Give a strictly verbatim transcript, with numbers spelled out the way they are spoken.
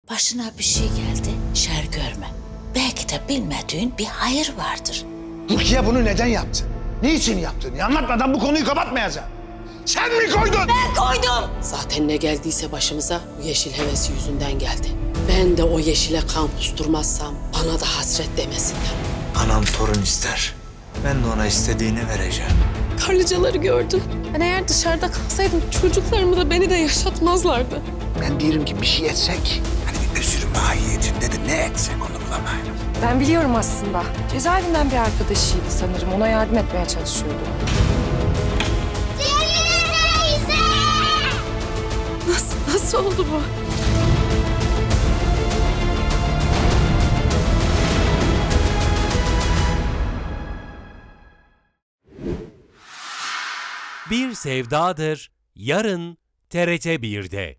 Başına bir şey geldi, şer görme. Belki de bilmediğin bir hayır vardır. Rukiye bunu neden yaptı? Niçin yaptığını anlatmadan bu konuyu kapatmayacağım. Sen mi koydun? Ben koydum. Zaten ne geldiyse başımıza bu yeşil hevesi yüzünden geldi. Ben de o yeşile kan kusturmazsam bana da hasret demesinler. Anam torun ister. Ben de ona istediğini vereceğim. Karlıcaları gördüm. Ben eğer dışarıda kalsaydım çocuklarımı da beni de yaşatmazlardı. Ben diyorum ki bir şey etsek. Hani bir özür mahiyetinde de ne etsek onu bulamayalım. Ben biliyorum aslında. Cezaevinden bir arkadaşıydı sanırım. Ona yardım etmeye çalışıyordu. Nasıl, nasıl oldu bu? Bir Sevdadır yarın T R T bir'de.